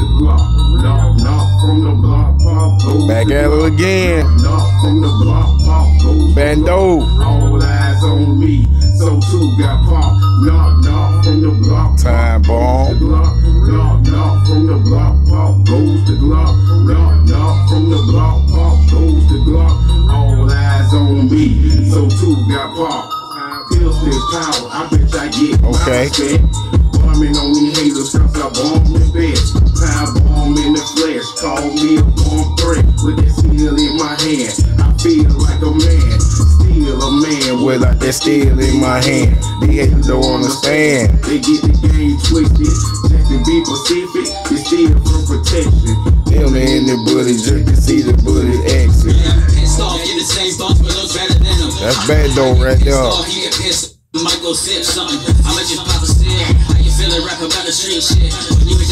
the block. Knock from the block, pop goes Back at it again. Knock from the block, pop goes Bando. All eyes on me, so too got pop. Knock from the block. Time bomb. Knock from the block, pop goes the Glock. Knock from the block, pop goes the Glock. All eyes on me, so too got pop. Pills with power, I bet I get my respect. Bombing on these haters, cause I bomb the best. Time bomb in the flesh, call me a bomb threat. With that steel in my hand, I feel like a man. Still a man without that steel in my hand. The haters don't understand. They get the game twisted. Just to be Pacific, it's still from protection. Feel me in the bullet, just to see the bullet exit. That's Bando right there. Might go sip something. I'ma just pop a still. How you feeling? Rap about the street shit. When you